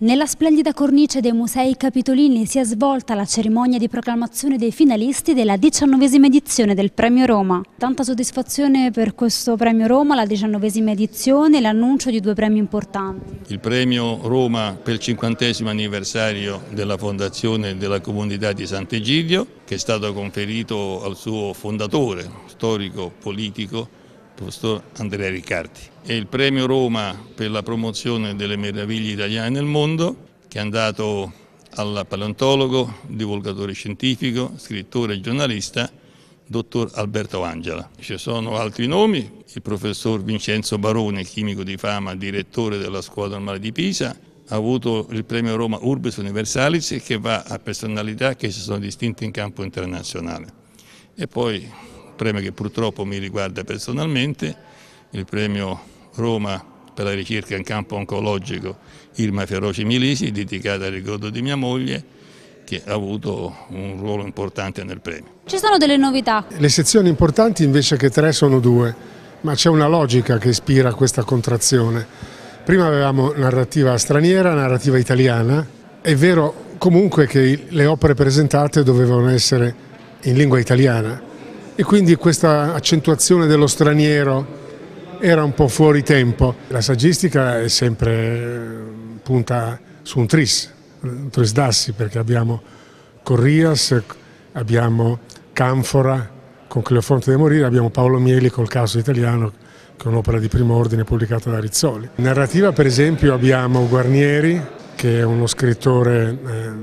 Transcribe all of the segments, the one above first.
Nella splendida cornice dei Musei Capitolini si è svolta la cerimonia di proclamazione dei finalisti della 19ª edizione del Premio Roma. Tanta soddisfazione per questo Premio Roma, la 19ª edizione e l'annuncio di 2 premi importanti. Il Premio Roma per il 50° anniversario della fondazione della comunità di Sant'Egidio, che è stato conferito al suo fondatore, storico politico, professor Andrea Riccardi, e il Premio Roma per la promozione delle meraviglie italiane nel mondo, che è andato al paleontologo, divulgatore scientifico, scrittore e giornalista, dottor Alberto Angela. Ci sono altri nomi: il professor Vincenzo Barone, chimico di fama, direttore della Scuola Normale di Pisa, ha avuto il Premio Roma Urbis Universalis, che va a personalità che si sono distinte in campo internazionale. E poi premio che purtroppo mi riguarda personalmente, il Premio Roma per la ricerca in campo oncologico Irma Feroci Milisi, dedicato al ricordo di mia moglie, che ha avuto un ruolo importante nel premio. Ci sono delle novità? Le sezioni importanti invece che 3 sono 2, ma c'è una logica che ispira questa contrazione. Prima avevamo narrativa straniera, narrativa italiana. È vero comunque che le opere presentate dovevano essere in lingua italiana, e quindi questa accentuazione dello straniero era un po' fuori tempo. La saggistica è sempre punta su un tris d'assi, perché abbiamo Corrias, abbiamo Canfora con Cleofonte de Morire, abbiamo Paolo Mieli col Caso Italiano, che è un'opera di primo ordine pubblicata da Rizzoli. In narrativa per esempio abbiamo Guarnieri, che è uno scrittore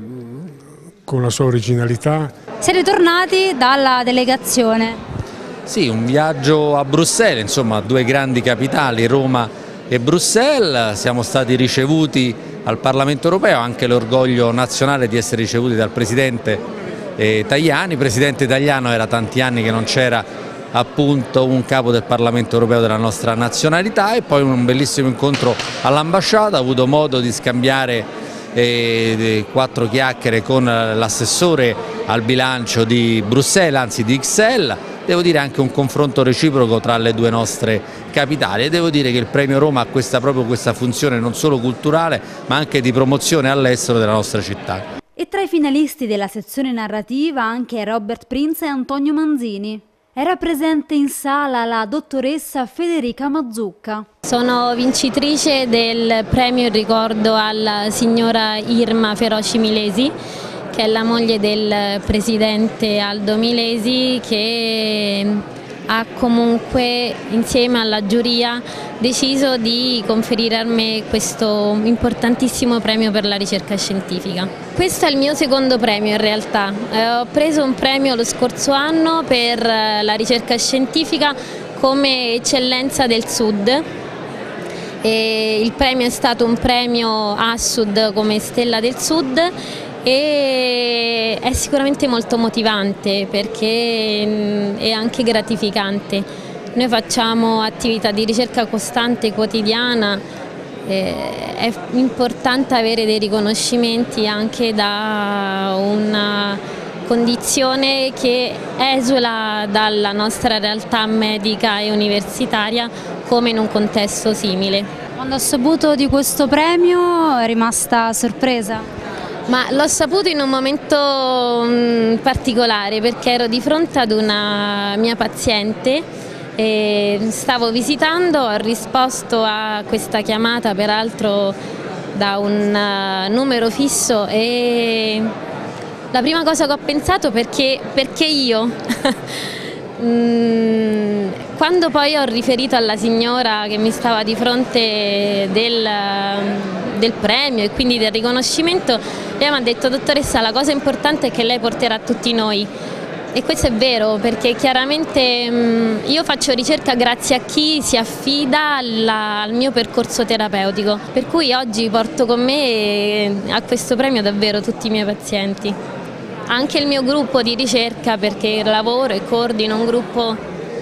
con la sua originalità. Siete tornati dalla delegazione? Sì, un viaggio a Bruxelles, insomma 2 grandi capitali, Roma e Bruxelles. Siamo stati ricevuti al Parlamento Europeo, anche l'orgoglio nazionale di essere ricevuti dal Presidente Tajani. Il Presidente italiano, era tanti anni che non c'era appunto un capo del Parlamento Europeo della nostra nazionalità, e poi un bellissimo incontro all'ambasciata. Ho avuto modo di scambiare 4 chiacchiere con l'assessore al bilancio di Bruxelles, anzi di XL. Devo dire anche un confronto reciproco tra le 2 nostre capitali, e devo dire che il Premio Roma ha proprio questa funzione non solo culturale ma anche di promozione all'estero della nostra città. E tra i finalisti della sezione narrativa anche Robert Prince e Antonio Manzini. Era presente in sala la dottoressa Federica Mazzucca. Sono vincitrice del premio in ricordo alla signora Irma Feroci Milesi, che è la moglie del presidente Aldo Milesi, che ha comunque insieme alla giuria deciso di conferire a me questo importantissimo premio per la ricerca scientifica. Questo è il mio secondo premio in realtà. Ho preso un premio lo scorso anno per la ricerca scientifica come eccellenza del Sud. E il premio è stato un premio Assud come Stella del Sud, e è sicuramente molto motivante perché è anche gratificante. Noi facciamo attività di ricerca costante quotidiana, è importante avere dei riconoscimenti anche da una condizione che esula dalla nostra realtà medica e universitaria, come in un contesto simile. Quando ho saputo di questo premio è rimasta sorpresa? Ma l'ho saputo in un momento particolare, perché ero di fronte ad una mia paziente e stavo visitando, ho risposto a questa chiamata peraltro da un numero fisso, e la prima cosa che ho pensato perché io? Quando poi ho riferito alla signora che mi stava di fronte del premio e quindi del riconoscimento, lei mi ha detto: dottoressa, la cosa importante è che lei porterà tutti noi. E questo è vero, perché chiaramente io faccio ricerca grazie a chi si affida al mio percorso terapeutico, per cui oggi porto con me a questo premio davvero tutti i miei pazienti. Anche il mio gruppo di ricerca, perché lavoro e coordino un gruppo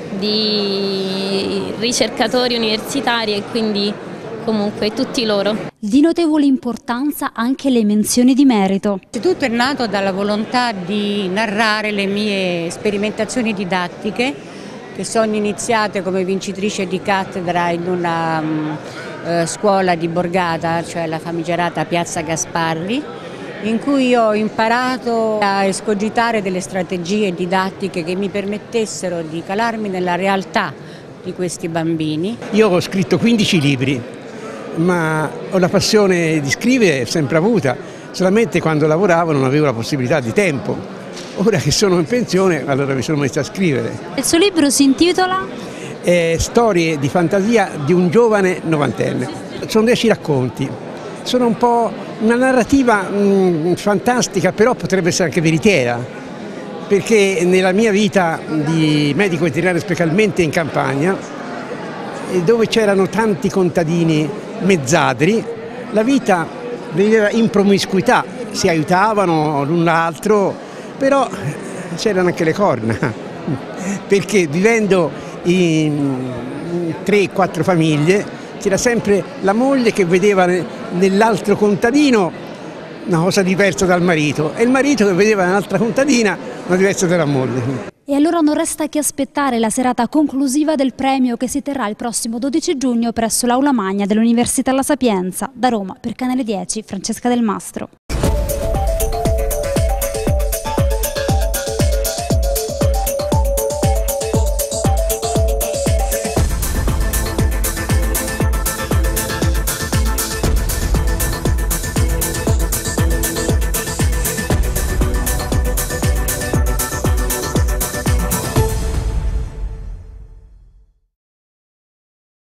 di ricercatori universitari, e quindi comunque tutti loro. Di notevole importanza anche le menzioni di merito. Tutto è nato dalla volontà di narrare le mie sperimentazioni didattiche, che sono iniziate come vincitrice di cattedra in una scuola di Borgata, cioè la famigerata Piazza Gasparri, in cui ho imparato a escogitare delle strategie didattiche che mi permettessero di calarmi nella realtà di questi bambini. Io ho scritto 15 libri, ma ho la passione di scrivere sempre avuta, solamente quando lavoravo non avevo la possibilità di tempo. Ora che sono in pensione, allora mi sono messo a scrivere. Il suo libro si intitola? Storie di fantasia di un giovane novantenne. Sono 10 racconti, sono un po' una narrativa fantastica, però potrebbe essere anche veritiera, perché nella mia vita di medico veterinario specialmente in campagna, dove c'erano tanti contadini mezzadri, la vita viveva in promiscuità, si aiutavano l'un l'altro, però c'erano anche le corna, perché vivendo in 3-4 famiglie c'era sempre la moglie che vedeva nell'altro contadino una cosa diversa dal marito e il marito che vedeva nell'altra contadina una diversa dalla moglie. E allora non resta che aspettare la serata conclusiva del premio che si terrà il prossimo 12 giugno presso l'Aula Magna dell'Università La Sapienza. Da Roma per Canale 10, Francesca Del Mastro.